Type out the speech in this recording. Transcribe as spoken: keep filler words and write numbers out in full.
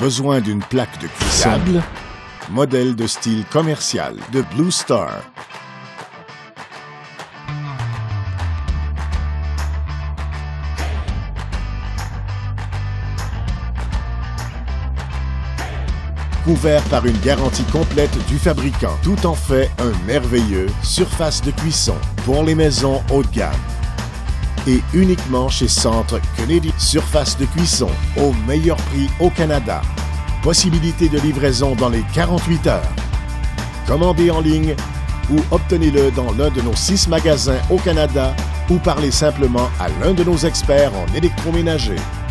Besoin d'une plaque de cuisson? Modèle de style commercial de Blue Star. Couvert par une garantie complète du fabricant. Tout en fait un merveilleux surface de cuisson pour les maisons haut de gamme. Et uniquement chez Centre Canadian. Surface de cuisson au meilleur prix au Canada. Possibilité de livraison dans les quarante-huit heures. Commandez en ligne ou obtenez-le dans l'un de nos six magasins au Canada ou parlez simplement à l'un de nos experts en électroménager.